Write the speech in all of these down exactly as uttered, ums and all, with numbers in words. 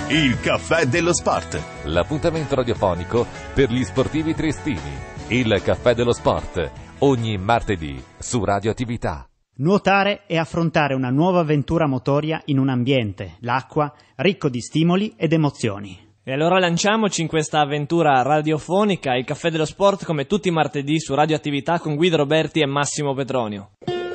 Il caffè dello sport. L'appuntamento radiofonico per gli sportivi triestini. Il caffè dello sport, ogni martedì su Radioattività. Nuotare e affrontare una nuova avventura motoria in un ambiente, l'acqua, ricco di stimoli ed emozioni. E allora lanciamoci in questa avventura radiofonica, il caffè dello sport come tutti i martedì su Radioattività con Guido Roberti e Massimo Petronio.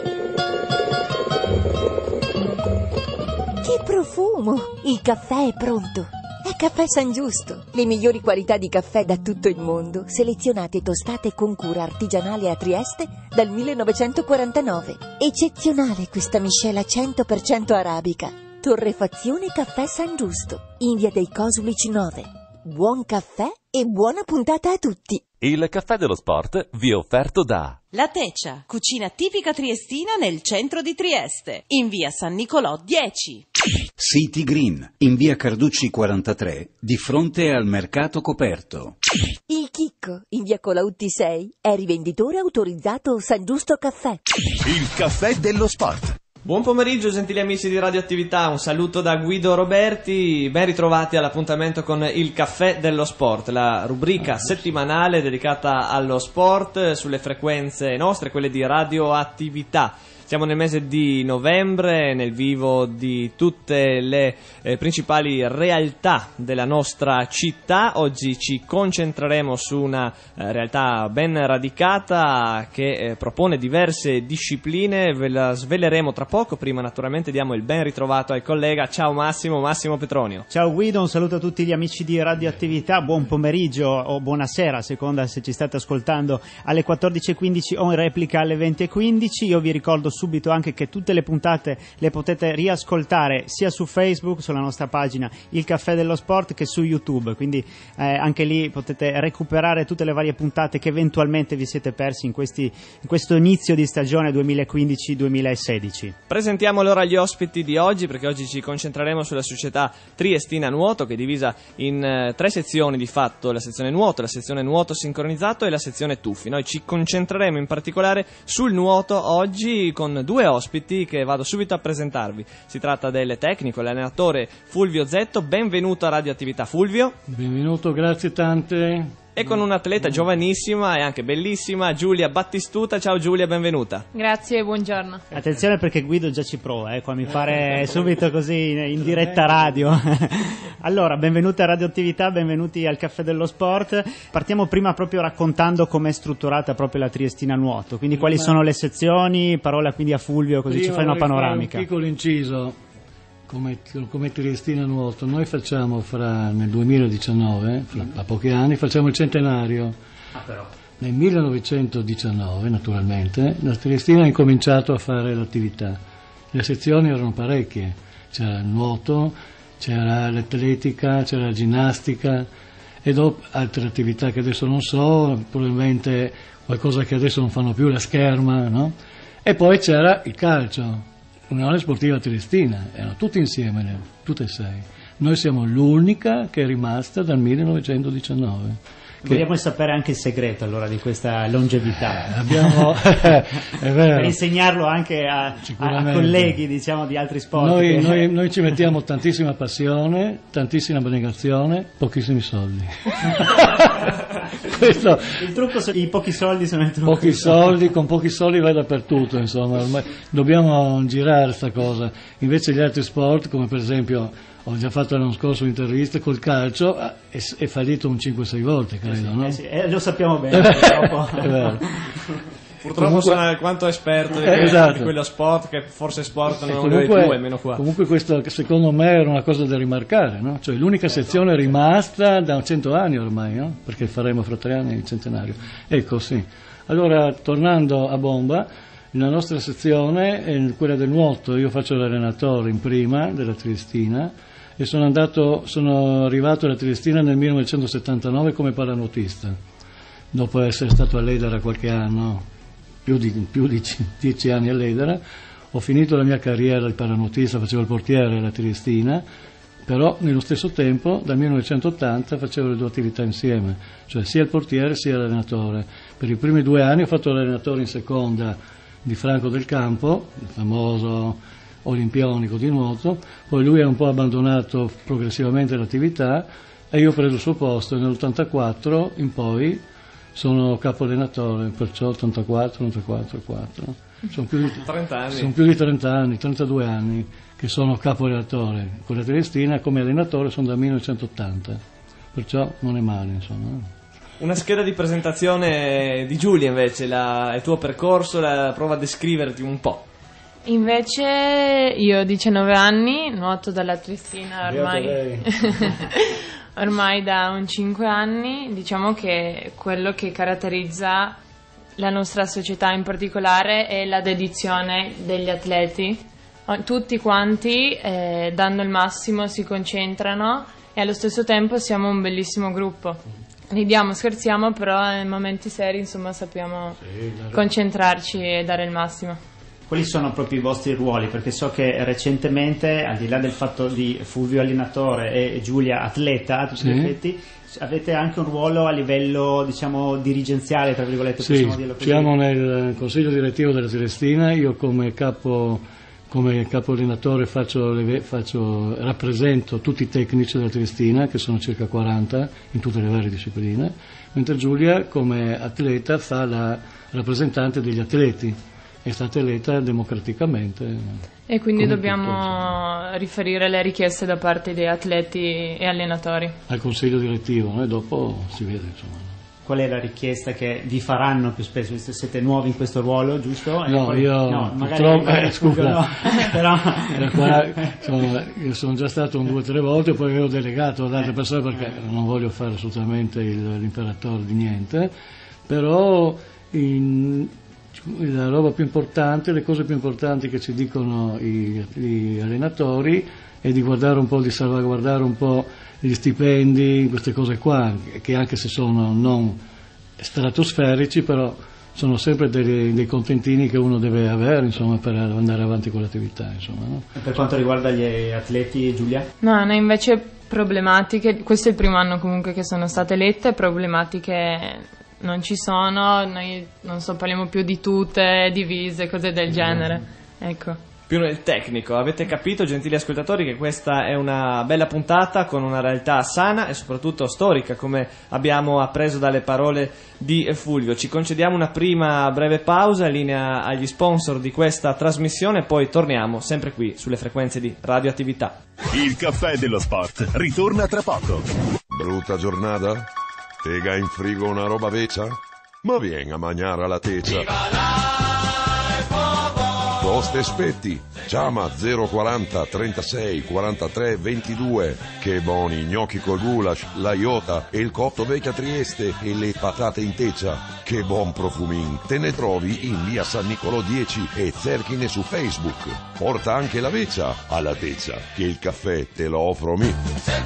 Che profumo! Il caffè è pronto! È Caffè San Giusto, le migliori qualità di caffè da tutto il mondo, selezionate e tostate con cura artigianale a Trieste dal millenovecentoquarantanove. Eccezionale questa miscela cento per cento arabica. Torrefazione Caffè San Giusto, in via dei Cosulici nove. Buon caffè e buona puntata a tutti! Il caffè dello sport vi è offerto da La Teccia, cucina tipica triestina nel centro di Trieste, in via San Nicolò dieci. City Green, in via Carducci quarantatré, di fronte al mercato coperto. Il Chicco, in via Colautti sei, è rivenditore autorizzato San Giusto Caffè. Il caffè dello sport. Buon pomeriggio gentili amici di Radioattività, un saluto da Guido Roberti, ben ritrovati all'appuntamento con il caffè dello sport, la rubrica settimanale dedicata allo sport sulle frequenze nostre, quelle di Radioattività. Siamo nel mese di novembre, nel vivo di tutte le eh, principali realtà della nostra città. Oggi ci concentreremo su una eh, realtà ben radicata che eh, propone diverse discipline, ve la sveleremo tra poco. Prima naturalmente diamo il ben ritrovato al collega. Ciao Massimo, Massimo Petronio. Ciao Guido, un saluto a tutti gli amici di Radioattività, buon pomeriggio o buonasera a seconda se ci state ascoltando alle quattordici e quindici o in replica alle venti e quindici. Io vi ricordo subito anche che tutte le puntate le potete riascoltare sia su Facebook, sulla nostra pagina Il Caffè dello Sport, che su YouTube, quindi eh, anche lì potete recuperare tutte le varie puntate che eventualmente vi siete persi in, questi, in questo inizio di stagione duemilaquindici duemilasedici. Presentiamo allora gli ospiti di oggi, perché oggi ci concentreremo sulla società Triestina Nuoto, che è divisa in eh, tre sezioni di fatto: la sezione nuoto, la sezione nuoto sincronizzato e la sezione tuffi. Noi ci concentreremo in particolare sul nuoto oggi con due ospiti che vado subito a presentarvi. Si tratta del tecnico e l'allenatore Fulvio Zetto. Benvenuto a Radioattività Fulvio. Benvenuto, grazie tante. E con un'atleta giovanissima e anche bellissima, Giulia Battistuta. Ciao Giulia, benvenuta. Grazie, buongiorno. Attenzione perché Guido già ci prova, eh, qua mi fare subito così in, in diretta radio. Allora, benvenuti a Radioattività, benvenuti al Caffè dello Sport. Partiamo prima proprio raccontando com'è strutturata proprio la Triestina Nuoto, quindi quali sono le sezioni, parola quindi a Fulvio così prima ci fai una panoramica. Un piccolo inciso. Come, come Triestina Nuoto, noi facciamo fra nel duemiladiciannove, fra, a pochi anni, facciamo il centenario. Ah, però. Nel millenovecentodiciannove, naturalmente, la Triestina ha incominciato a fare l'attività. Le sezioni erano parecchie, c'era il nuoto, c'era l'atletica, c'era la ginnastica e dopo altre attività che adesso non so, probabilmente qualcosa che adesso non fanno più, la scherma, no? E poi c'era il calcio. Unione Sportiva Triestina, erano tutti insieme, tutte e sei. Noi siamo l'unica che è rimasta dal millenovecentodiciannove. Vogliamo sapere anche il segreto allora di questa longevità. Eh, abbiamo, è vero. Per insegnarlo anche a, a colleghi, diciamo, di altri sport. Noi, che... noi, noi ci mettiamo tantissima passione, tantissima abnegazione, pochissimi soldi. Questo, il trucco, so, i pochi soldi sono il trucco. Pochi soldi, con pochi soldi vai dappertutto, insomma, ormai dobbiamo girare sta cosa. Invece gli altri sport, come per esempio, ho già fatto l'anno scorso un'intervista col calcio, è, è fallito un cinque sei volte, credo, eh sì, no? Eh sì, eh, lo sappiamo bene, purtroppo. È vero. Purtroppo comunque, sono alquanto esperto di, eh, quello, esatto. di quello sport che forse sport non comunque, lo è più, almeno qua. Comunque questo secondo me era una cosa da rimarcare, no? Cioè l'unica sezione rimasta da cento anni ormai, no? Perché faremo fra tre anni il centenario. Ecco, sì. Allora, tornando a bomba, la nostra sezione è quella del nuoto. Io faccio l'allenatore in prima della Triestina e sono andato, sono arrivato alla Triestina nel millenovecentosettantanove come pallanuotista, dopo essere stato all'Edera qualche anno, più di, più di dieci anni all'Edera. Ho finito la mia carriera di pallanuotista, facevo il portiere alla Triestina, però nello stesso tempo dal millenovecentottanta facevo le due attività insieme, cioè sia il portiere sia l'allenatore. Per i primi due anni ho fatto l'allenatore in seconda di Franco del Campo, il famoso olimpionico di nuoto, poi lui ha un po' abbandonato progressivamente l'attività e io ho preso il suo posto e nell'ottantaquattro in poi sono capo allenatore, perciò ottantaquattro, novantaquattro, quattro. Sono più di trenta anni. Sono più di trenta anni, trentadue anni che sono capo allenatore con la Triestina, come allenatore sono dal millenovecentottanta, perciò non è male, insomma. Una scheda di presentazione di Giulia invece, la, il tuo percorso, la, prova a descriverti un po'. Invece io ho diciannove anni, nuoto dalla Triestina ormai ormai da un cinque anni. Diciamo che quello che caratterizza la nostra società in particolare è la dedizione degli atleti. Tutti quanti eh, danno il massimo, si concentrano e allo stesso tempo siamo un bellissimo gruppo. Ridiamo, scherziamo, però nei momenti seri insomma sappiamo sì, concentrarci e dare il massimo. Quali sono proprio i vostri ruoli? Perché so che recentemente, al di là del fatto di Fulvio allenatore e Giulia atleta a tutti gli effetti, avete anche un ruolo a livello, diciamo, dirigenziale, tra virgolette, sì, possiamo dirlo così? Siamo nel consiglio direttivo della Triestina, io come capo, come capo allenatore faccio, le, faccio, rappresento tutti i tecnici della Triestina, che sono circa quaranta in tutte le varie discipline, mentre Giulia come atleta fa la rappresentante degli atleti. È stata eletta democraticamente. E quindi dobbiamo tutto, riferire le richieste da parte dei atleti e allenatori al consiglio direttivo, no? E dopo si vede, insomma. Qual è la richiesta che vi faranno più spesso? Siete nuovi in questo ruolo, giusto? No, poi, io no, purtroppo eh, scusa, no, però... qua, insomma, io sono già stato un due o tre volte, poi ero delegato ad altre persone perché non voglio fare assolutamente il, l'imperatore di niente, però in, la roba più importante, le cose più importanti che ci dicono i, gli allenatori è di guardare un po', di salvaguardare un po' gli stipendi, queste cose qua, che anche se sono non stratosferici, però sono sempre dei, dei contentini che uno deve avere, insomma, per andare avanti con l'attività, insomma, no? E per quanto riguarda gli atleti, Giulia? No, noi invece problematiche, questo è il primo anno comunque che sono state elette, problematiche non ci sono, noi non so, parliamo più di tute, divise, cose del genere, ecco. Più nel tecnico, avete capito, gentili ascoltatori, che questa è una bella puntata con una realtà sana e soprattutto storica, come abbiamo appreso dalle parole di Fulvio. Ci concediamo una prima breve pausa in linea agli sponsor di questa trasmissione, poi torniamo sempre qui sulle frequenze di Radioattività. Il caffè dello sport ritorna tra poco. Brutta giornata? Tega in frigo una roba vecchia? Ma vieni a mangiare alla teccia. Toste Spetti, chiama zero quaranta trentasei quarantatré ventidue. Che buoni gnocchi col goulash, la iota e il cotto vecchia Trieste e le patate in teccia. Che buon profumin. Te ne trovi in via San Nicolò dieci e cerchine su Facebook. Porta anche la vecchia alla teccia, che il caffè te lo offro mi.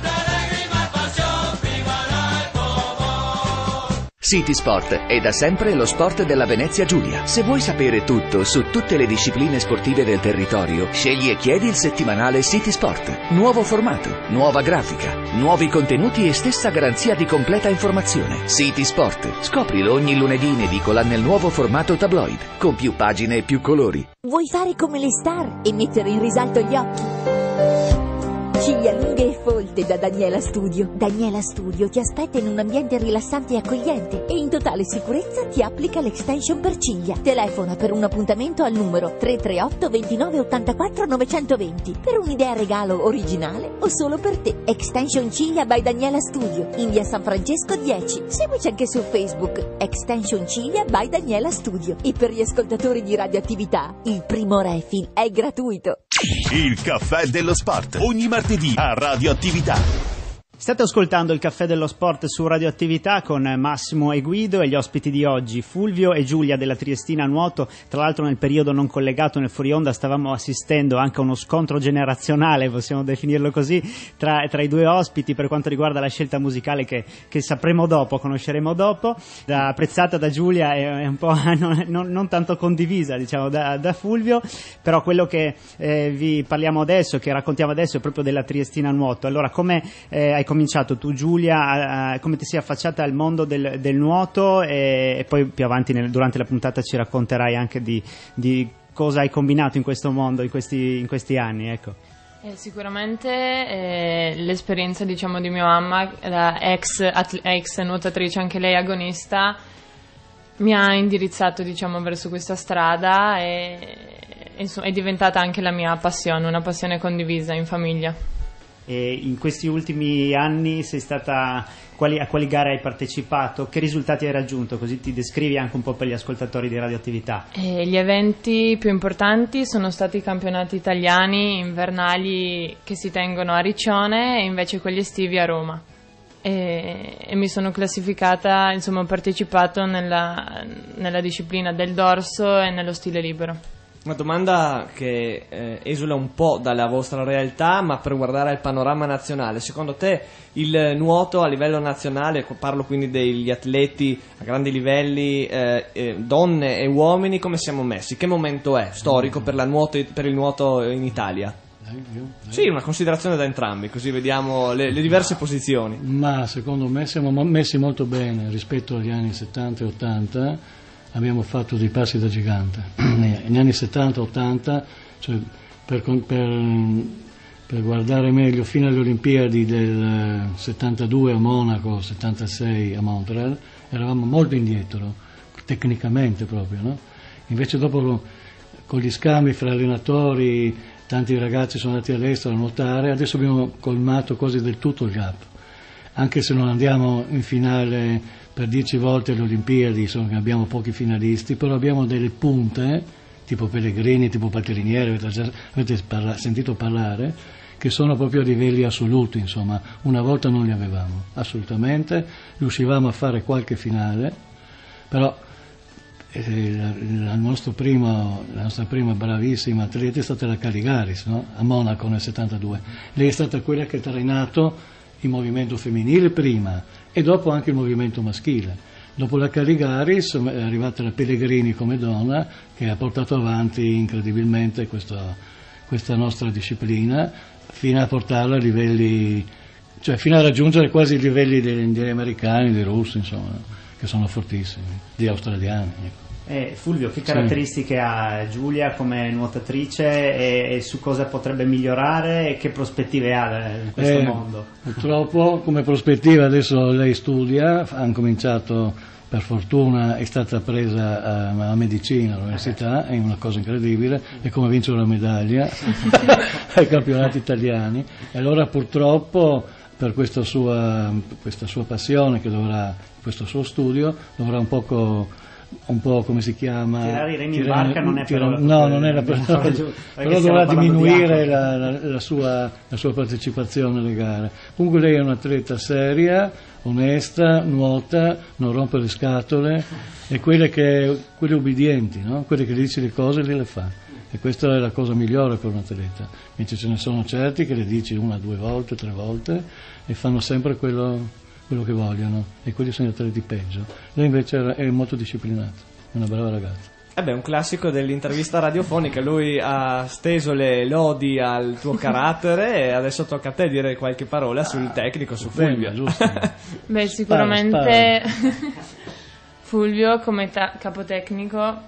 City Sport è da sempre lo sport della Venezia Giulia. Se vuoi sapere tutto su tutte le discipline sportive del territorio, scegli e chiedi il settimanale City Sport. Nuovo formato, nuova grafica, nuovi contenuti e stessa garanzia di completa informazione. City Sport. Scoprilo ogni lunedì in edicola nel nuovo formato tabloid, con più pagine e più colori. Vuoi fare come le star e mettere in risalto gli occhi? Ciglia lunghe e folte da Daniela Studio. Daniela Studio ti aspetta in un ambiente rilassante e accogliente e in totale sicurezza ti applica l'extension per ciglia. Telefona per un appuntamento al numero tre tre otto ventinove ottantaquattro novecentoventi per un'idea regalo originale o solo per te. Extension Ciglia by Daniela Studio in via San Francesco dieci. Seguici anche su Facebook Extension Ciglia by Daniela Studio. E per gli ascoltatori di Radioattività il primo refill è gratuito. Il caffè dello sport, ogni martedì a Radioattività. State ascoltando il caffè dello sport su Radioattività con Massimo e Guido e gli ospiti di oggi, Fulvio e Giulia della Triestina Nuoto. Tra l'altro nel periodo non collegato, nel fuori onda, stavamo assistendo anche a uno scontro generazionale, possiamo definirlo così, tra, tra i due ospiti per quanto riguarda la scelta musicale che, che sapremo dopo, conosceremo dopo. Da, apprezzata da Giulia e un po' non, non, non tanto condivisa, diciamo, da, da Fulvio, però quello che eh, vi parliamo adesso, che raccontiamo adesso, è proprio della Triestina Nuoto. Allora, come eh, hai cominciato tu, Giulia, a, a, come ti sei affacciata al mondo del, del nuoto e, e poi più avanti nel, durante la puntata ci racconterai anche di, di cosa hai combinato in questo mondo in questi, in questi anni, ecco. Eh, sicuramente eh, l'esperienza, diciamo, di mia mamma, la ex, atl- ex nuotatrice, anche lei agonista, mi ha indirizzato, diciamo, verso questa strada e, e insomma, è diventata anche la mia passione, una passione condivisa in famiglia. E in questi ultimi anni sei stata, quali, a quali gare hai partecipato? Che risultati hai raggiunto? Così ti descrivi anche un po' per gli ascoltatori di Radioattività. E gli eventi più importanti sono stati i campionati italiani invernali che si tengono a Riccione e invece quelli estivi a Roma. E, e mi sono classificata, insomma ho partecipato nella, nella disciplina del dorso e nello stile libero. Una domanda che eh, esula un po' dalla vostra realtà, ma per guardare al panorama nazionale, secondo te il nuoto a livello nazionale, parlo quindi degli atleti a grandi livelli, eh, eh, donne e uomini, come siamo messi? Che momento è storico per, la nuoto, per il nuoto in Italia? Sì, una considerazione da entrambi, così vediamo le, le diverse posizioni. Ma secondo me siamo messi molto bene rispetto agli anni settanta e ottanta. Abbiamo fatto dei passi da gigante. Negli anni settanta ottanta, cioè per, per, per guardare meglio, fino alle Olimpiadi del settantadue a Monaco, settantasei a Montreal, eravamo molto indietro, tecnicamente proprio, no? Invece dopo, con gli scambi fra allenatori, tanti ragazzi sono andati all'estero a nuotare, adesso abbiamo colmato quasi del tutto il gap. Anche se non andiamo in finale per dieci volte alle Olimpiadi, insomma, abbiamo pochi finalisti, però abbiamo delle punte, tipo Pellegrini, tipo Patterinieri, avete, già, avete parla, sentito parlare, che sono proprio a livelli assoluti, insomma, una volta non li avevamo, assolutamente, riuscivamo a fare qualche finale, però eh, la, la, nostro primo, la nostra prima bravissima atleta è stata la Caligaris, no? A Monaco nel settantadue. Lei è stata quella che ha trainato il movimento femminile prima e dopo anche il movimento maschile. Dopo la Caligaris è arrivata la Pellegrini come donna, che ha portato avanti incredibilmente questa, questa nostra disciplina fino a portarla a livelli, cioè fino a raggiungere quasi i livelli degli, degli americani, dei russi, insomma, che sono fortissimi, degli australiani, ecco. Eh, Fulvio, che caratteristiche sì. ha Giulia come nuotatrice e, e su cosa potrebbe migliorare e che prospettive ha in questo eh, mondo? Purtroppo come prospettiva adesso lei studia, ha cominciato, per fortuna è stata presa a, a medicina all'università, è una cosa incredibile, è come vincere una medaglia ai campionati italiani, e allora purtroppo per questa sua, questa sua passione, che dovrà, questo suo studio, dovrà un poco... un po' come si chiama, tirare i remi in barca non è tira, per no non è la parola, però dovrà diminuire la, la, la, sua, la sua partecipazione alle gare. Comunque lei è un'atleta seria, onesta, nuota, non rompe le scatole, e quelle che quelle obbedienti, no? Quelle che dici le cose le, le fa, e questa è la cosa migliore per un atleta. Invece ce ne sono certi che le dici una, due volte, tre volte e fanno sempre quello quello che vogliono, e quelli sono gli atleti peggio. Lei invece è molto disciplinata, è una brava ragazza. Eh beh, un classico dell'intervista radiofonica, lui ha steso le lodi al tuo carattere e adesso tocca a te dire qualche parola sul tecnico, su Fulvio. Bene, giusto. Beh, sicuramente spara, spara. Fulvio come ta- capotecnico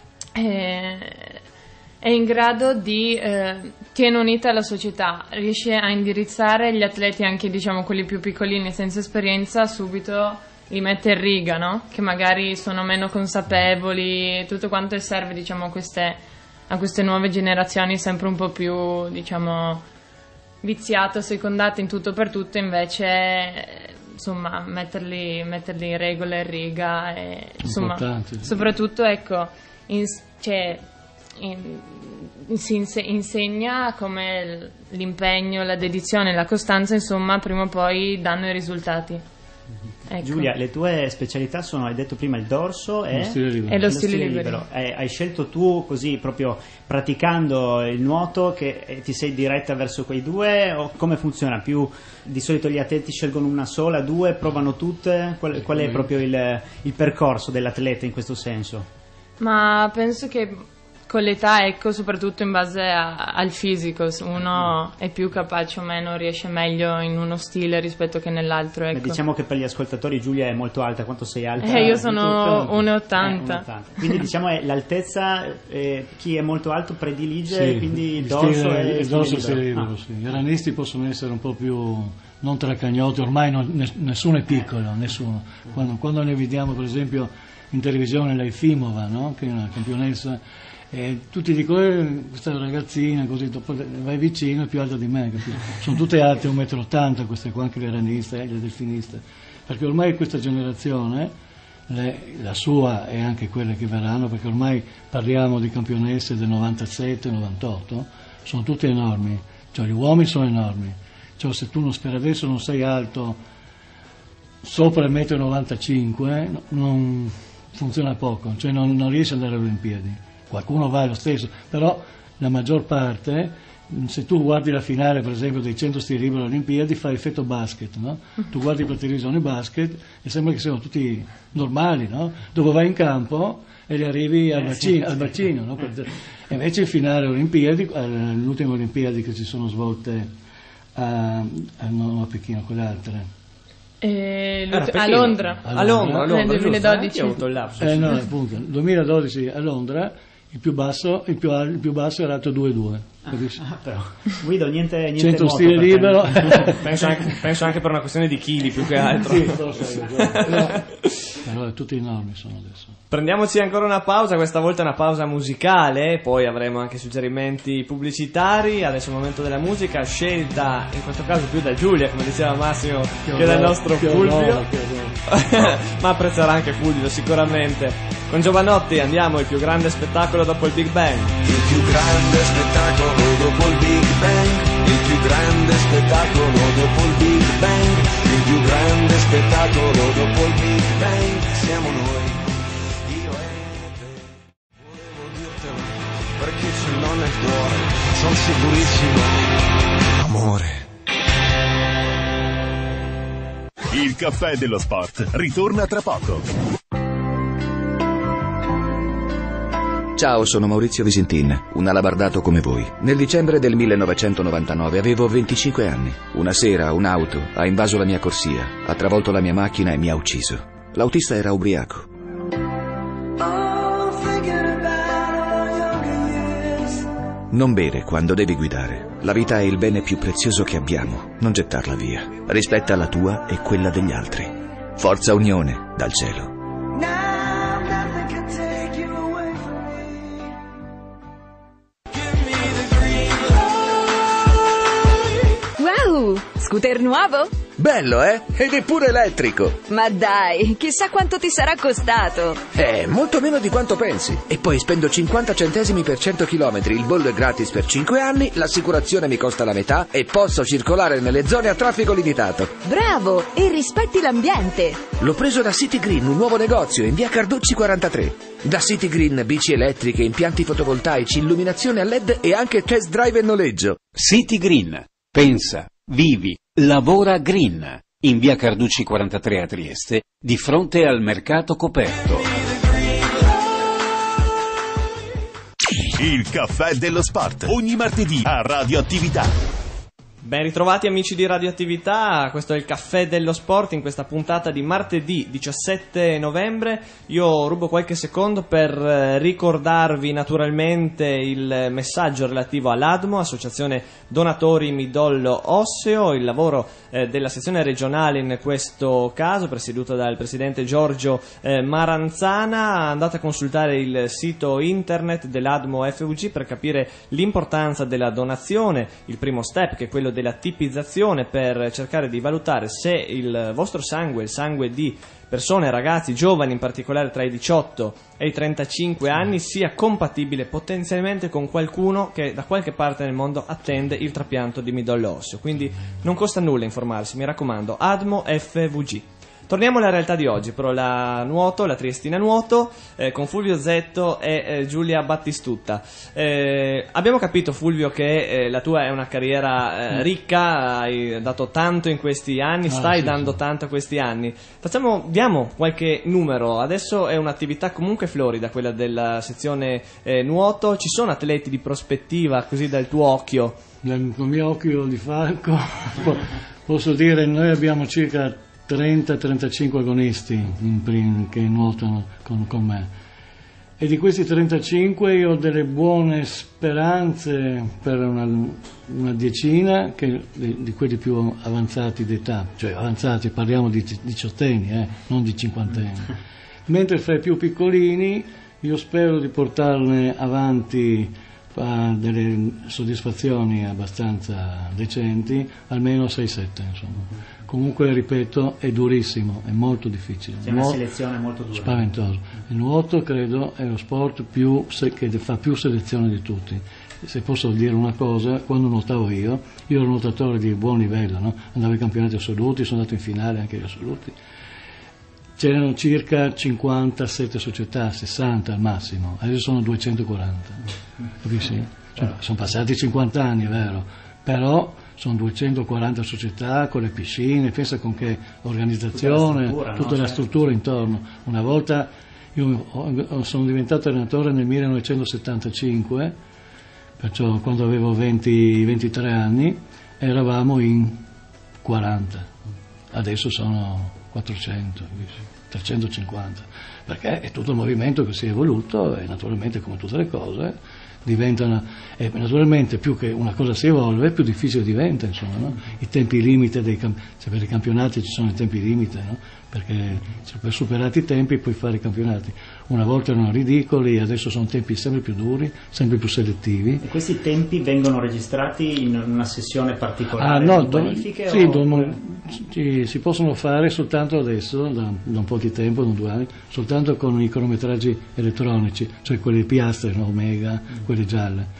è, è in grado di eh, tiene unita la società, riesce a indirizzare gli atleti, anche diciamo quelli più piccolini senza esperienza, subito li mette in riga, no? Che magari sono meno consapevoli, tutto quanto, e serve diciamo a queste, a queste nuove generazioni sempre un po' più diciamo viziate, secondate in tutto per tutto, invece insomma metterli, metterli in regola, in riga, e insomma importante, sì. Soprattutto ecco in, cioè, in, si inse- insegna come l'impegno, la dedizione, la costanza, insomma, prima o poi danno i risultati. Ecco. Giulia, le tue specialità sono, hai detto prima, il dorso e, lo stile libero. E lo stile stile libero. libero. Eh, hai scelto tu così, proprio praticando il nuoto, che eh, ti sei diretta verso quei due, o come funziona? Più di solito gli atleti scelgono una sola, due, provano tutte? Qual, qual è proprio il, il percorso dell'atleta in questo senso? Ma penso che con l'età, ecco, soprattutto in base a, al fisico, uno è più capace o meno, riesce meglio in uno stile rispetto che nell'altro, ecco. Diciamo che per gli ascoltatori Giulia è molto alta. Quanto sei alta? Eh, io sono uno e ottanta. Eh, quindi diciamo è l'altezza, eh, chi è molto alto predilige, sì, quindi il il dorso stile, è il dorso stile libero. libero, sì. I ranisti possono essere un po' più non tracagnoti, ormai non, nessuno è piccolo, nessuno. Quando, quando ne vediamo per esempio in televisione la Efimova, no? Che è una campionessa, e tutti dicono eh, questa ragazzina così, dopo vai vicino è più alta di me, capito? Sono tutte alte un metro e ottanta queste qua, anche le raniste, eh, le delfiniste, perché ormai questa generazione, le, la sua e anche quelle che verranno, perché ormai parliamo di campionesse del novantasette novantotto, sono tutte enormi, cioè gli uomini sono enormi, cioè se tu non, per adesso non sei alto sopra il metro e novantacinque non funziona poco, cioè non, non riesci ad andare alle Olimpiadi. Qualcuno va lo stesso, però la maggior parte, se tu guardi la finale per esempio dei cento stili liberi alle Olimpiadi, fa effetto basket, no? Tu guardi per televisione basket e sembra che siano tutti normali, no? Dopo vai in campo e li arrivi al bacino, al bacino, no? E invece il finale Olimpiadi, le ultime Olimpiadi che si sono svolte a, a, no, a Pechino, quelle altre. Eh, a Londra, a Londra, a Londra nel duemiladodici. Ho avuto il lapsus. Eh, no, appunto, nel duemiladodici a Londra il più basso, il più, il più basso era alto due virgola due. Ah, ah, però. Guido, niente, niente cento moto stile libero. penso, anche, penso anche per una questione di chili più che altro. Sì, però, però, però tutti enormi sono adesso. Prendiamoci ancora una pausa, questa volta una pausa musicale, poi avremo anche suggerimenti pubblicitari. Adesso è il momento della musica, scelta in questo caso più da Giulia, come diceva Massimo, che, che dal nostro Fulvio, ma apprezzerà anche Fulvio sicuramente. Con Giovanotti andiamo, il più grande spettacolo dopo il Big Bang. Il più grande spettacolo dopo il Big Bang, il più grande spettacolo dopo il Big Bang, il più grande spettacolo dopo il Big Bang, siamo noi, io e te. Volevo dirtelo perché ce l'ho nel cuore, sono sicurissimo, amore. Il caffè dello sport ritorna tra poco. Ciao, sono Maurizio Visintin, un alabardato come voi. Nel dicembre del millenovecentonovantanove avevo venticinque anni. Una sera un'auto ha invaso la mia corsia, ha travolto la mia macchina e mi ha ucciso. L'autista era ubriaco. Non bere quando devi guidare. La vita è il bene più prezioso che abbiamo. Non gettarla via. Rispetta la tua e quella degli altri. Forza Unione dal cielo. Wow, scooter nuovo? Bello, eh? Ed è pure elettrico. Ma dai, chissà quanto ti sarà costato. Eh, molto meno di quanto pensi. E poi spendo cinquanta centesimi per cento chilometri, il bollo è gratis per cinque anni, l'assicurazione mi costa la metà e posso circolare nelle zone a traffico limitato. Bravo, e rispetti l'ambiente. L'ho preso da City Green, un nuovo negozio in via Carducci quarantatré. Da City Green, bici elettriche, impianti fotovoltaici, illuminazione a L E D e anche test drive e noleggio. City Green. Pensa, vivi, lavora green. In via Carducci quarantatré a Trieste, di fronte al mercato coperto. Il caffè dello sport, ogni martedì a Radioattività. Ben ritrovati amici di Radioattività, questo è il caffè dello sport in questa puntata di martedì diciassette novembre. Io rubo qualche secondo per ricordarvi naturalmente il messaggio relativo all'A D M O, Associazione Donatori Midollo Osseo, il lavoro eh, della sezione regionale in questo caso, presieduto dal presidente Giorgio eh, Maranzana. Andate a consultare il sito internet dell'A D M O F U G per capire l'importanza della donazione, il primo step che è quello della tipizzazione per cercare di valutare se il vostro sangue, il sangue di persone, ragazzi, giovani in particolare tra i diciotto e i trentacinque anni, sia compatibile potenzialmente con qualcuno che da qualche parte nel mondo attende il trapianto di midollo osseo. Quindi non costa nulla informarsi, mi raccomando, A D M O F V G. Torniamo alla realtà di oggi, però la nuoto, la Triestina Nuoto, eh, con Fulvio Zetto e eh, Giulia Battistutta. Eh, abbiamo capito, Fulvio, che eh, la tua è una carriera eh, ricca, hai dato tanto in questi anni, stai ah, sì, dando sì. tanto questi anni. Facciamo, diamo qualche numero. Adesso è un'attività comunque florida, quella della sezione eh, nuoto. Ci sono atleti di prospettiva, così dal tuo occhio? Dal mio occhio di falco posso dire, noi abbiamo circa trenta trentacinque agonisti in prim, che nuotano con, con me, e di questi trentacinque io ho delle buone speranze per una, una decina che, di, di quelli più avanzati d'età, cioè avanzati, parliamo di diciottenni, eh, non di cinquantenni, mentre fra i più piccolini io spero di portarne avanti a delle soddisfazioni abbastanza decenti, almeno sei sette, insomma. Comunque, ripeto, è durissimo, è molto difficile. C'è una selezione molto dura. Spaventoso. Il nuoto, credo, è lo sport più che fa più selezione di tutti. Se posso dire una cosa, quando nuotavo io, io ero nuotatore di buon livello, no? Andavo ai campionati assoluti, sono andato in finale anche agli assoluti. C'erano circa cinquantasette società, sessanta al massimo, adesso sono duecentoquaranta. Capisci? Cioè, sono passati cinquanta anni, è vero, però sono duecentoquaranta società con le piscine, pensa con che organizzazione, tutta la struttura, tutta no? la struttura intorno. Una volta io sono diventato allenatore nel millenovecentosettantacinque, perciò quando avevo venti ventitré anni, eravamo in quaranta, adesso sono quattrocento, trecentocinquanta, perché è tutto il movimento che si è evoluto e naturalmente, come tutte le cose, diventano, e naturalmente più che una cosa si evolve più difficile diventa, insomma, no? I tempi limite dei camp- cioè per i campionati ci sono i tempi limite, no? Perché cioè, per superare i tempi puoi fare i campionati. Una volta erano ridicoli, adesso sono tempi sempre più duri, sempre più selettivi. E questi tempi vengono registrati in una sessione particolare? Ah, no, di bonifiche? Sì, o... do, ci, si possono fare soltanto adesso, da, da un po' di tempo, da due anni, soltanto con i cronometraggi elettronici, cioè quelli piastre, no? Omega, mm. quelle gialle.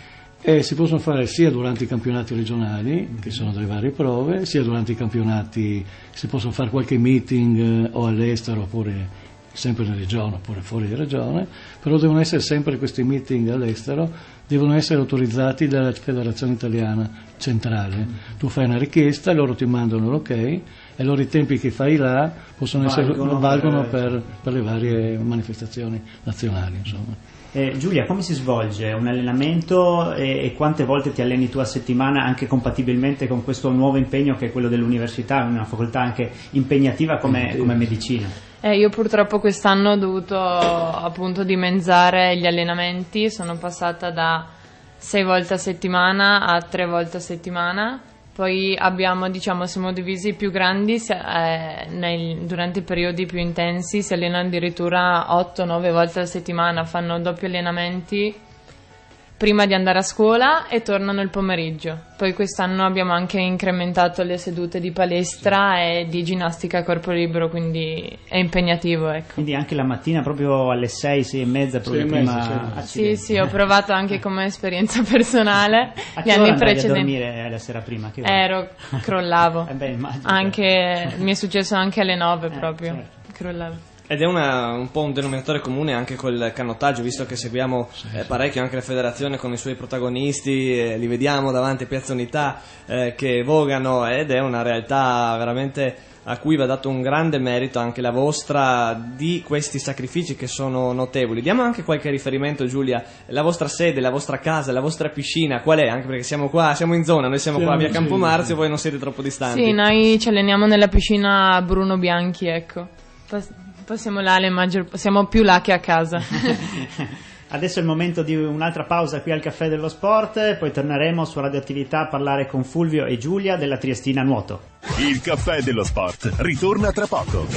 E si possono fare sia durante i campionati regionali, che sono delle varie prove, sia durante i campionati, si possono fare qualche meeting eh, o all'estero oppure sempre in regione oppure fuori di regione, però devono essere sempre questi meeting all'estero, devono essere autorizzati dalla Federazione Italiana Centrale. Mm. Tu fai una richiesta, loro ti mandano l'ok e allora i tempi che fai là possono valgono, essere, valgono per, per, per le varie manifestazioni nazionali, insomma. Eh, Giulia, come si svolge un allenamento e, e quante volte ti alleni tu a settimana, anche compatibilmente con questo nuovo impegno che è quello dell'università, una facoltà anche impegnativa come, come medicina? Eh, io purtroppo quest'anno ho dovuto appunto dimezzare gli allenamenti, sono passata da sei volte a settimana a tre volte a settimana. Poi abbiamo, diciamo, siamo divisi più grandi, eh, nei, durante i periodi più intensi si allenano addirittura otto nove volte alla settimana, fanno doppi allenamenti prima di andare a scuola e tornano il pomeriggio. Poi quest'anno abbiamo anche incrementato le sedute di palestra e di ginnastica a corpo libero, quindi è impegnativo, ecco. Quindi anche la mattina proprio alle sei, sei e mezza proprio prima. Sì, sì, ho provato anche come esperienza personale a gli anni precedenti. A dormire la sera prima? Che Ero, crollavo. eh beh, immagino. Anche, mi è successo anche alle nove eh, proprio, certo. crollavo. Ed è una, un po' un denominatore comune anche col canottaggio, visto che seguiamo eh, parecchio anche la federazione con i suoi protagonisti, eh, li vediamo davanti a Piazza Unità eh, che vogano, ed è una realtà veramente a cui va dato un grande merito anche la vostra, di questi sacrifici che sono notevoli. Diamo anche qualche riferimento, Giulia, la vostra sede, la vostra casa, la vostra piscina, qual è? Anche perché siamo qua, siamo in zona, noi siamo, siamo qua a via Campomarzio, voi non siete troppo distanti. Sì, noi ci alleniamo nella piscina Bruno Bianchi, ecco. Passiamo là, le maggior... siamo più là che a casa. Adesso è il momento di un'altra pausa qui al Caffè dello Sport, poi torneremo su Radioattività a parlare con Fulvio e Giulia della Triestina Nuoto. Il Caffè dello Sport ritorna tra poco.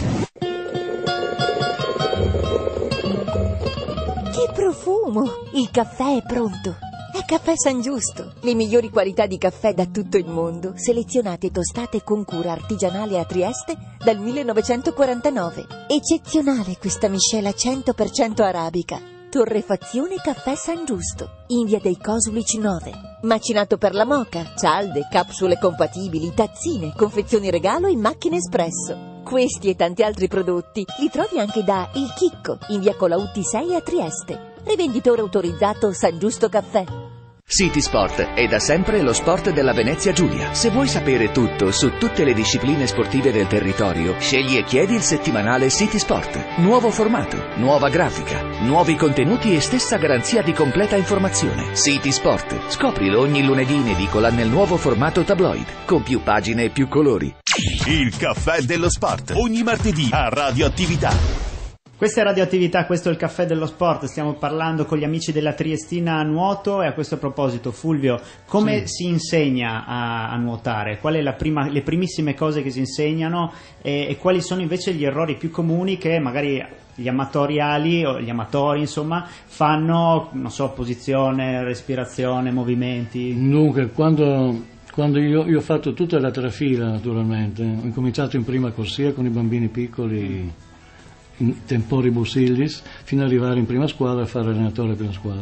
Che profumo! Il caffè è pronto! È Caffè San Giusto, le migliori qualità di caffè da tutto il mondo, selezionate e tostate con cura artigianale a Trieste dal millenovecentoquarantanove. Eccezionale questa miscela cento per cento arabica. Torrefazione Caffè San Giusto, in via dei Cosulici nove. Macinato per la moka, cialde, capsule compatibili, tazzine, confezioni regalo e macchine espresso. Questi e tanti altri prodotti li trovi anche da Il Chicco, in via Colautti sei a Trieste. Rivenditore autorizzato San Giusto Caffè. City Sport è da sempre lo sport della Venezia Giulia. Se vuoi sapere tutto su tutte le discipline sportive del territorio, scegli e chiedi il settimanale City Sport. Nuovo formato, nuova grafica, nuovi contenuti e stessa garanzia di completa informazione. City Sport. Scoprilo ogni lunedì in edicola nel nuovo formato tabloid, con più pagine e più colori. Il caffè dello sport, ogni martedì a Radioattività. Questa è Radioattività, questo è il caffè dello sport, stiamo parlando con gli amici della Triestina Nuoto. E a questo proposito, Fulvio, come sì. si insegna a, a nuotare? Quali sono la prima, le primissime cose che si insegnano e, e quali sono invece gli errori più comuni che magari gli amatoriali o gli amatori insomma fanno, non so, posizione, respirazione, movimenti? Dunque, quando... Quando io, io ho fatto tutta la trafila, naturalmente, ho incominciato in prima corsia con i bambini piccoli, in temporibus illis, fino ad arrivare in prima squadra a fare allenatore prima squadra.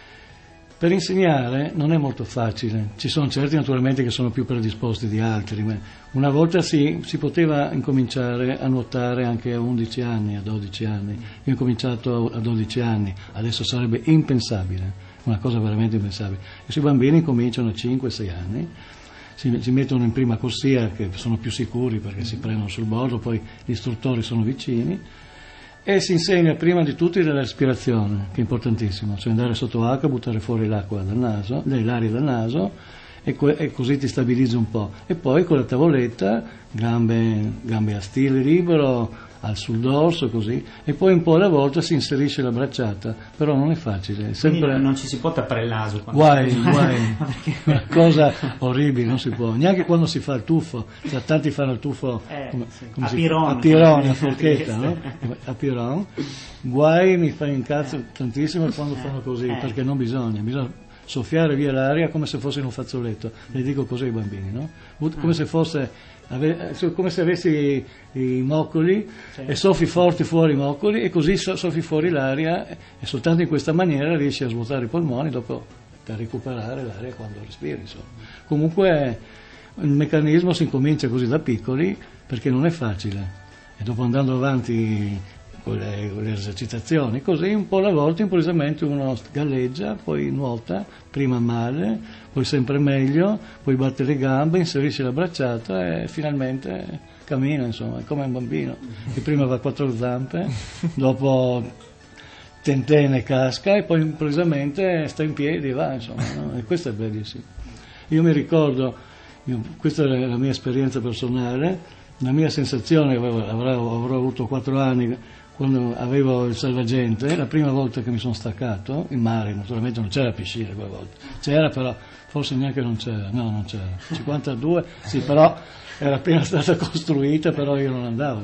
Per insegnare non è molto facile, ci sono certi naturalmente che sono più predisposti di altri, ma una volta sì, si poteva incominciare a nuotare anche a undici anni, a dodici anni. Io ho incominciato a dodici anni, adesso sarebbe impensabile, una cosa veramente impensabile. Questi bambini cominciano a cinque sei anni, si, si mettono in prima corsia, che sono più sicuri perché si prendono sul bordo, poi gli istruttori sono vicini, e si insegna prima di tutto la respirazione, che è importantissimo, cioè andare sotto acqua, buttare fuori l'acqua dal naso, l'aria dal naso, e, que- e così ti stabilizzi un po'. E poi con la tavoletta, gambe, gambe a stile libero, al sul dorso, così, e poi un po' alla volta si inserisce la bracciata, però non è facile. È sempre... Quindi non ci si può tappare il naso. Guai, guai, una cosa orribile, non si può, neanche quando si fa il tuffo, cioè, tanti fanno il tuffo eh, come, sì. come a, si... pirone, a pirone, a forchetta, no? A pirone. Guai, mi fa incazzo eh. tantissimo quando eh. fanno così, eh. perché non bisogna, bisogna soffiare via l'aria come se fosse in un fazzoletto, le dico così ai bambini, no? Come se fosse come se avessi i, i moccoli sì. e soffi forti fuori i moccoli e così soffi fuori l'aria e soltanto in questa maniera riesci a svuotare i polmoni dopo per recuperare l'aria quando respiri, insomma. Comunque il meccanismo si incomincia così da piccoli perché non è facile e dopo andando avanti con le, con le esercitazioni così un po' alla volta improvvisamente uno galleggia, poi nuota, prima male, poi sempre meglio, poi batte le gambe, inserisce la bracciata e finalmente cammina, insomma, è come un bambino che prima va a quattro zampe, dopo tentene, casca e poi improvvisamente sta in piedi e va, insomma, no? E questo è bellissimo. Io mi ricordo, io, questa è la mia esperienza personale, la mia sensazione, avevo, avrò, avrò avuto quattro anni quando avevo il salvagente, la prima volta che mi sono staccato, in mare, naturalmente non c'era piscina quella volta, c'era però, forse neanche non c'era, no non c'era, cinquantadue, sì però era appena stata costruita, però io non andavo,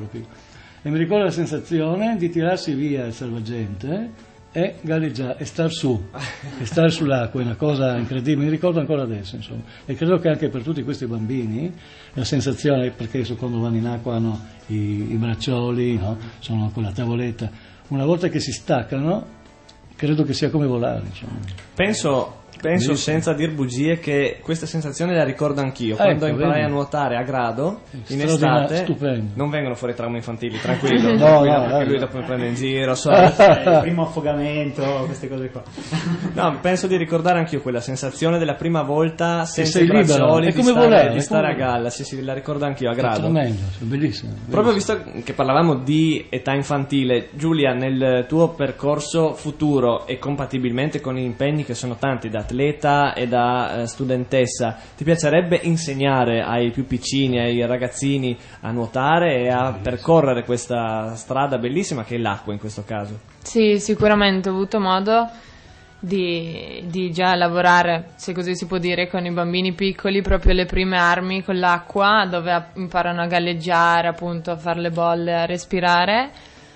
e mi ricordo la sensazione di tirarsi via il salvagente e galleggiare, e star su, e stare sull'acqua, è una cosa incredibile, mi ricordo ancora adesso, insomma, e credo che anche per tutti questi bambini la sensazione, perché quando vanno in acqua hanno i, i braccioli, no? Sono con la tavoletta, una volta che si staccano credo che sia come volare, insomma. Penso Penso Benissimo. senza dir bugie che questa sensazione la ricordo anch'io. Quando ecco, imparai vedi. a nuotare a grado in estate, stupendo. Non vengono fuori traumi infantili, tranquillo. no, tranquillo no, perché lui dopo mi prende in giro. So, il primo affogamento, queste cose qua. No, penso di ricordare anch'io quella sensazione della prima volta senza i braccioli, di stare, volare, di stare a galla. Sì, sì, la ricordo anch'io a grado. È tremendo, è bellissimo, bellissimo. Proprio visto che parlavamo di età infantile, Giulia, nel tuo percorso futuro e compatibilmente con gli impegni che sono tanti da atleta e da eh, studentessa, ti piacerebbe insegnare ai più piccini, ai ragazzini a nuotare e a percorrere questa strada bellissima che è l'acqua in questo caso? Sì, sicuramente ho avuto modo di, di già lavorare, se così si può dire, con i bambini piccoli, proprio le prime armi con l'acqua, dove imparano a galleggiare, appunto a fare le bolle, a respirare.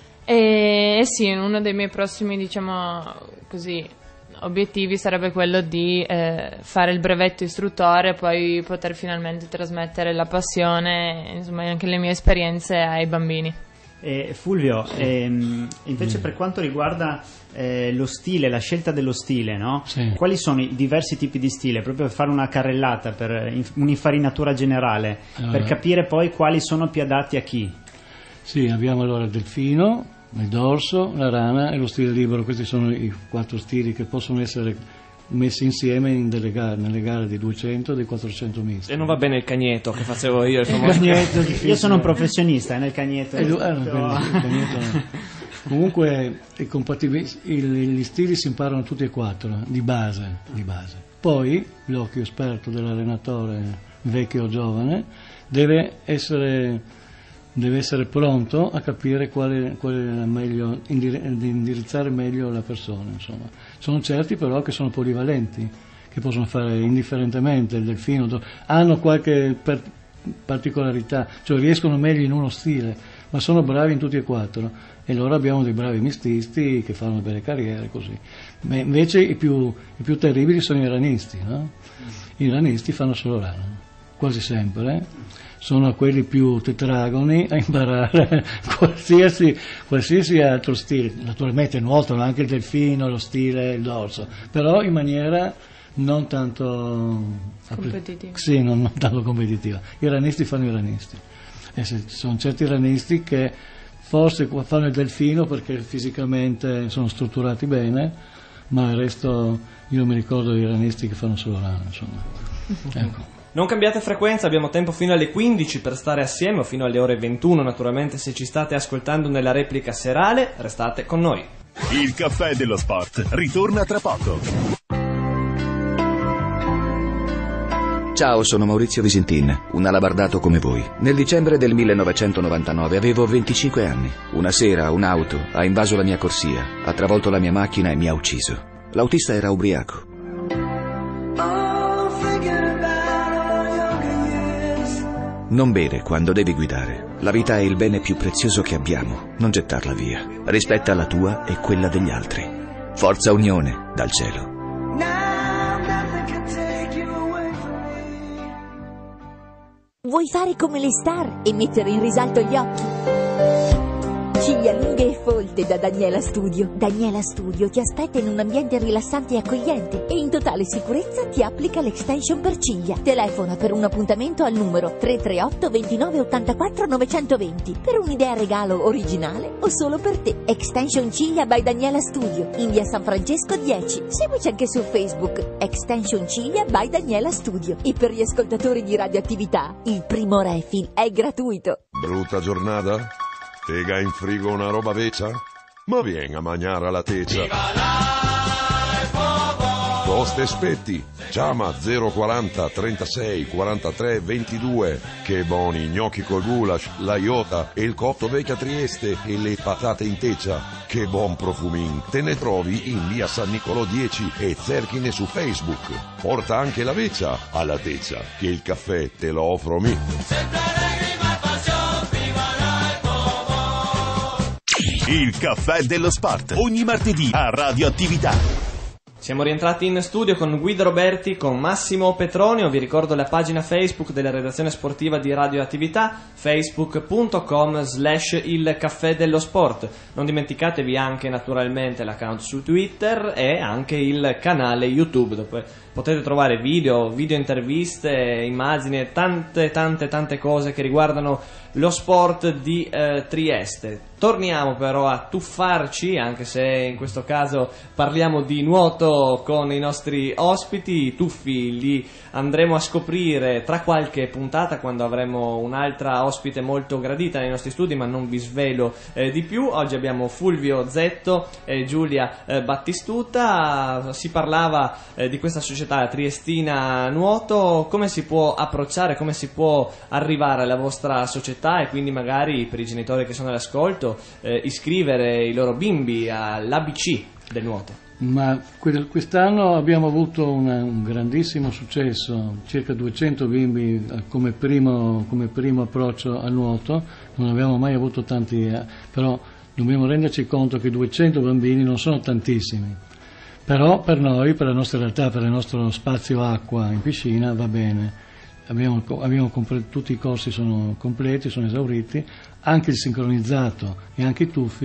E, e sì, uno dei miei prossimi, diciamo così, obiettivi sarebbe quello di eh, fare il brevetto istruttore e poi poter finalmente trasmettere la passione, insomma anche le mie esperienze ai bambini. Eh, Fulvio, ehm, invece mm. per quanto riguarda eh, lo stile, la scelta dello stile, no? Sì. Quali sono i diversi tipi di stile, proprio per fare una carrellata, per inf- un'infarinatura generale, allora, per capire poi quali sono più adatti a chi? Sì, abbiamo allora il delfino, il dorso, la rana e lo stile libero. Questi sono i quattro stili che possono essere messi insieme in delle gare, nelle gare di duecento e di quattro-cento misti. E non va bene il cagneto che facevo io, il famoso cagneto. Io sono un professionista nel cagneto. Eh, eh, il cagneto no. Comunque gli stili si imparano tutti e quattro di base, di base. Poi l'occhio esperto dell'allenatore, vecchio o giovane, deve essere, deve essere pronto a capire quale, quale è meglio, indirizzare meglio la persona. Insomma. Sono certi però che sono polivalenti, che possono fare indifferentemente il delfino, hanno qualche per, particolarità, cioè riescono meglio in uno stile, ma sono bravi in tutti e quattro. E loro abbiamo dei bravi mististi che fanno belle carriere così. Ma invece i più, i più terribili sono i ranisti, no? I ranisti fanno solo rana, quasi sempre. Sono quelli più tetragoni a imparare qualsiasi, qualsiasi altro stile. Naturalmente nuotano anche il delfino, lo stile, il dorso, però in maniera non tanto competitiva. Sì, non, non tanto competitiva. I ranisti fanno i ranisti. E se, ci sono certi ranisti che forse fanno il delfino perché fisicamente sono strutturati bene, ma il resto io mi ricordo dei ranisti che fanno solo rana, insomma. Ecco. Non cambiate frequenza, abbiamo tempo fino alle quindici per stare assieme, o fino alle ore ventuno naturalmente se ci state ascoltando nella replica serale, restate con noi. Il caffè dello sport ritorna tra poco. Ciao, sono Maurizio Visintin, un alabardato come voi. Nel dicembre del millenovecentonovantanove avevo venticinque anni. Una sera un'auto ha invaso la mia corsia, ha travolto la mia macchina e mi ha ucciso. L'autista era ubriaco. Non bere quando devi guidare. La vita è il bene più prezioso che abbiamo. Non gettarla via. Rispetta la tua e quella degli altri. Forza Unione dal cielo. Vuoi fare come le star e mettere in risalto gli occhi? Ciglia lunghe e folte da Daniela Studio. Daniela Studio ti aspetta in un ambiente rilassante e accogliente e in totale sicurezza ti applica l'extension per ciglia. Telefona per un appuntamento al numero tre tre otto ventinove ottantaquattro novecentoventi per un'idea regalo originale o solo per te. Extension ciglia by Daniela Studio in via San Francesco dieci. Seguici anche su Facebook Extension ciglia by Daniela Studio. E per gli ascoltatori di Radioattività il primo refill è gratuito. Brutta giornata? Tega in frigo una roba vecchia? Ma vieni a mangiare alla teccia. Toste Spetti, chiama zero quaranta trentasei quarantatré ventidue. Che buoni gnocchi col goulash, la iota e il cotto vecchia Trieste e le patate in teccia. Che buon profumin. Te ne trovi in via San Nicolò dieci e cerchine su Facebook. Porta anche la vecchia alla teccia, che il caffè te lo offro mi. Il caffè dello sport, ogni martedì a Radioattività. Siamo rientrati in studio con Guido Roberti, con Massimo Petronio. Vi ricordo la pagina Facebook della redazione sportiva di Radioattività, facebook punto com slash il caffè dello sport. Non dimenticatevi anche naturalmente l'account su Twitter e anche il canale YouTube, dove potete trovare video, video interviste, immagini e tante tante tante cose che riguardano lo sport di eh, Trieste. Torniamo però a tuffarci, anche se in questo caso parliamo di nuoto con i nostri ospiti. I tuffi li andremo a scoprire tra qualche puntata, quando avremo un'altra ospite molto gradita nei nostri studi, ma non vi svelo eh, di più. Oggi abbiamo Fulvio Zetto e Giulia eh, Battistuta. Si parlava eh, di questa società triestina nuoto. Come si può approcciare, come si può arrivare alla vostra società, e quindi magari per i genitori che sono all'ascolto Eh, iscrivere i loro bimbi all'A B C del nuoto? Ma quest'anno abbiamo avuto una, un grandissimo successo, circa duecento bimbi come primo, come primo approccio al nuoto. Non abbiamo mai avuto tanti, eh, però dobbiamo renderci conto che duecento bambini non sono tantissimi, però per noi, per la nostra realtà, per il nostro spazio acqua in piscina va bene. Abbiamo, abbiamo compre- tutti i corsi sono completi, sono esauriti, anche il sincronizzato e anche i tuffi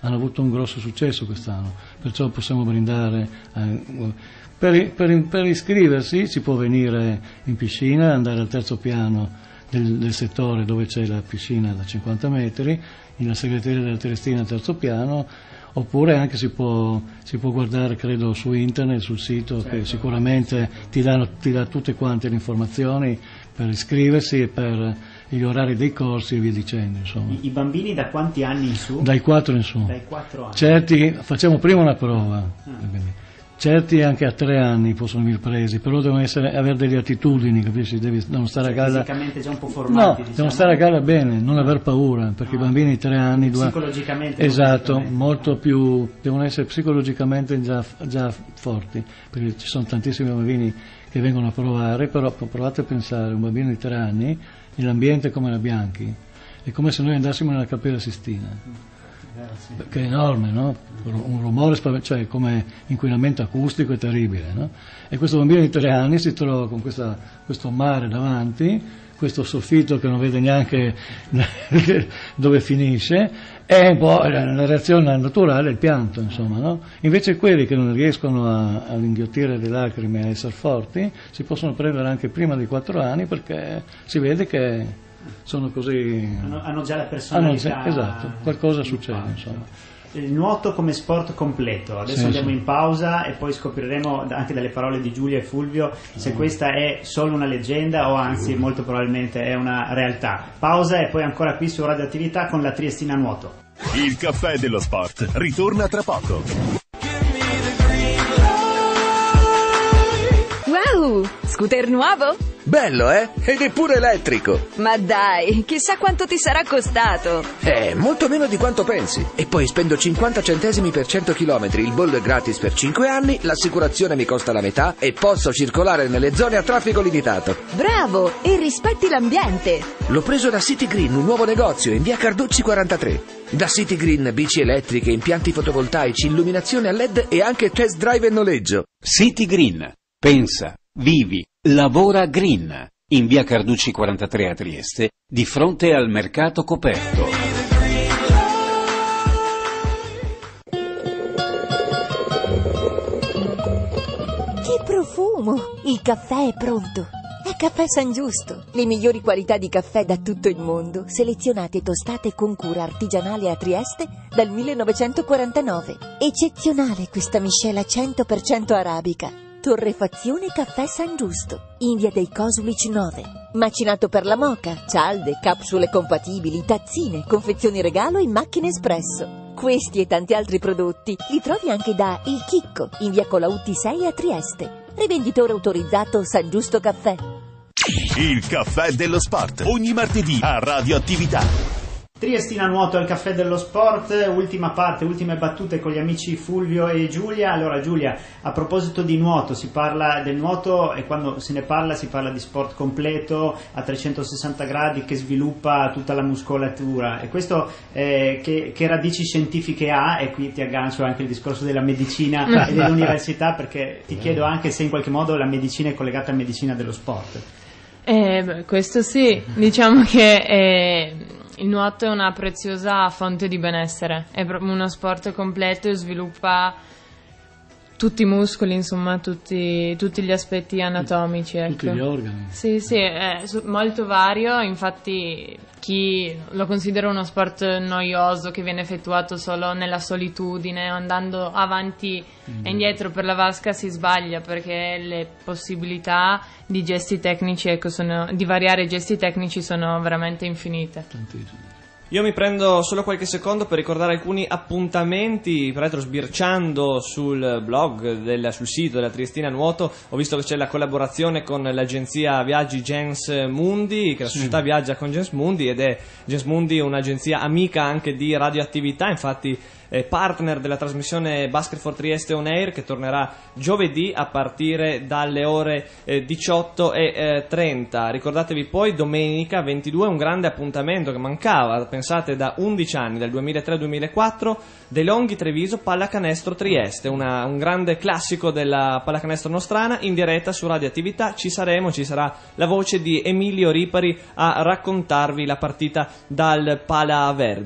hanno avuto un grosso successo quest'anno, perciò possiamo brindare. Eh, per, per, per iscriversi si può venire in piscina, andare al terzo piano del, del settore dove c'è la piscina da cinquanta metri, nella segreteria della Triestina al terzo piano, oppure anche si può, si può guardare, credo, su internet, sul sito, certo, che sicuramente ti, danno, ti dà tutte quante le informazioni per iscriversi e per gli orari dei corsi e via dicendo, insomma. I, I bambini da quanti anni in su? Dai quattro in su. Dai quattro anni. Certi, facciamo prima una prova, ah. Certi anche a tre anni possono venire presi, però devono essere, avere delle attitudini, capisci? Devi, devono stare cioè, a galla. Fisicamente già un po' formati, no, diciamo. Devono stare a galla bene, non aver paura, perché ah. i bambini di tre anni. Psicologicamente. Esatto, molto più, devono essere psicologicamente già, già forti, perché ci sono tantissimi bambini che vengono a provare, però provate a pensare, un bambino di tre anni, nell'ambiente come la Bianchi, è come se noi andassimo nella Cappella Sistina. Che è enorme, no? Un rumore, cioè come inquinamento acustico è terribile, no? E questo bambino di tre anni si trova con questa, questo mare davanti, questo soffitto che non vede neanche dove finisce, e un po' la reazione naturale è il pianto, insomma, no? Invece quelli che non riescono a, ad inghiottire le lacrime e a essere forti si possono prendere anche prima dei quattro anni, perché si vede che sono così, hanno, hanno già la personalità, hanno, esatto, qualcosa succede, insomma. Il nuoto come sport completo, adesso sì, andiamo sì. in pausa e poi scopriremo anche dalle parole di Giulia e Fulvio se mm. questa è solo una leggenda o anzi molto probabilmente è una realtà. Pausa e poi ancora qui su Radioattività con la Triestina Nuoto. Il caffè dello sport ritorna tra poco. Wow, scooter nuovo? Bello, eh? Ed è pure elettrico. Ma dai, chissà quanto ti sarà costato. Eh, molto meno di quanto pensi. E poi spendo cinquanta centesimi per cento chilometri, il bollo è gratis per cinque anni, l'assicurazione mi costa la metà e posso circolare nelle zone a traffico limitato. Bravo, e rispetti l'ambiente. L'ho preso da City Green, un nuovo negozio in via Carducci quarantatré. Da City Green, bici elettriche, impianti fotovoltaici, illuminazione a L E D e anche test drive e noleggio. City Green. Pensa, vivi, lavora green. In via Carducci quarantatré a Trieste, di fronte al mercato coperto. Che profumo! Il caffè è pronto. È Caffè San Giusto. Le migliori qualità di caffè da tutto il mondo, selezionate e tostate con cura artigianale a Trieste dal millenovecentoquarantanove. Eccezionale questa miscela cento per cento arabica. Torrefazione Caffè San Giusto, in via dei Cosulic nove. Macinato per la moka, cialde, capsule compatibili, tazzine, confezioni regalo e macchine espresso. Questi e tanti altri prodotti li trovi anche da Il Chicco, in via Colautti sei a Trieste. Rivenditore autorizzato San Giusto Caffè. Il caffè dello sport, ogni martedì a Radioattività. Triestina Nuoto al caffè dello sport, ultima parte, ultime battute con gli amici Fulvio e Giulia. Allora Giulia, a proposito di nuoto, si parla del nuoto e quando se ne parla si parla di sport completo a trecentosessanta gradi che sviluppa tutta la muscolatura e questo eh, che, che radici scientifiche ha, e qui ti aggancio anche il discorso della medicina e dell'università, perché ti chiedo anche se in qualche modo la medicina è collegata a medicina dello sport. Eh, beh, questo sì, diciamo che eh, il nuoto è una preziosa fonte di benessere, è proprio uno sport completo e sviluppa tutti i muscoli, insomma, tutti, tutti gli aspetti anatomici. Ecco. Tutti gli organi. Sì, sì, è molto vario, infatti chi lo considera uno sport noioso che viene effettuato solo nella solitudine, andando avanti mm. e indietro per la vasca, si sbaglia, perché le possibilità di gesti tecnici, ecco, sono, di variare i gesti tecnici sono veramente infinite. Tantissimo. Io mi prendo solo qualche secondo per ricordare alcuni appuntamenti, peraltro sbirciando sul blog, del, sul sito della Triestina Nuoto, ho visto che c'è la collaborazione con l'agenzia viaggi Gens Mundi, che la società sì. viaggia con Gens Mundi, ed è Gens Mundi un'agenzia amica anche di Radioattività, infatti partner della trasmissione Basket for Trieste On Air, che tornerà giovedì a partire dalle ore eh, diciotto e trenta. Ricordatevi poi domenica ventidue un grande appuntamento che mancava, pensate, da undici anni, dal duemilatré duemilaquattro, De Longhi Treviso Pallacanestro Trieste, una, un grande classico della pallacanestro nostrana, in diretta su Radioattività. Ci saremo, ci sarà la voce di Emilio Ripari a raccontarvi la partita dal Pala Verde.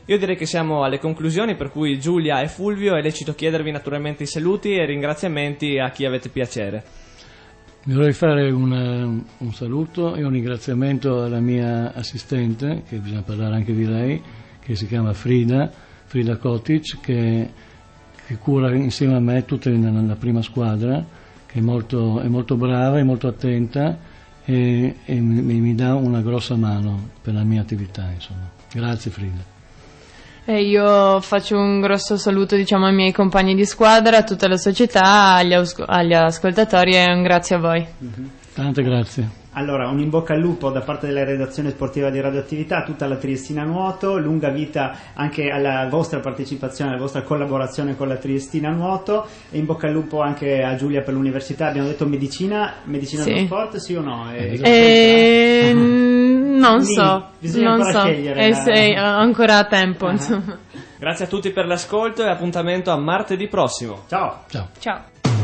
Io direi che siamo alle conclusioni, per cui Giulia e Fulvio è lecito chiedervi naturalmente i saluti e ringraziamenti a chi avete piacere. Mi vorrei fare un, un saluto e un ringraziamento alla mia assistente, che bisogna parlare anche di lei, che si chiama Frida, Frida Kotic, che, che cura insieme a me tutta nella prima squadra, che è molto, è molto brava, è molto attenta e, e mi, mi dà una grossa mano per la mia attività, insomma. Grazie Frida. E io faccio un grosso saluto, diciamo, ai miei compagni di squadra, a tutta la società, agli, aus- agli ascoltatori e un grazie a voi. Mm-hmm. Tante grazie. Allora, un in bocca al lupo da parte della redazione sportiva di Radioattività, tutta la Triestina Nuoto, lunga vita anche alla vostra partecipazione, alla vostra collaborazione con la Triestina Nuoto, e in bocca al lupo anche a Giulia per l'università. Abbiamo detto medicina, medicina sì. dello sport, sì o no? E, e... Non so, bisogna non ancora so, scegliere. e La... sei ancora a tempo, uh-huh. insomma. Grazie a tutti per l'ascolto e appuntamento a martedì prossimo. Ciao. Ciao. Ciao.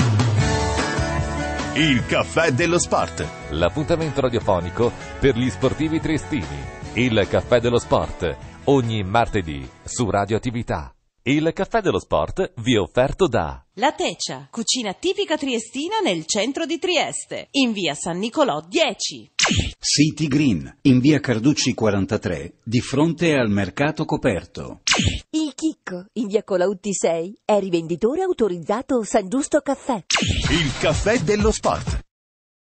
Il caffè dello sport. L'appuntamento radiofonico per gli sportivi triestini. Il caffè dello sport, ogni martedì su Radioattività. Il caffè dello sport vi è offerto da La Tecia, cucina tipica triestina nel centro di Trieste, in via San Nicolò dieci. City Green, in via Carducci quarantatré, di fronte al mercato coperto. Il Chicco, in via Colautti sei, è rivenditore autorizzato San Giusto Caffè. Il caffè dello sport.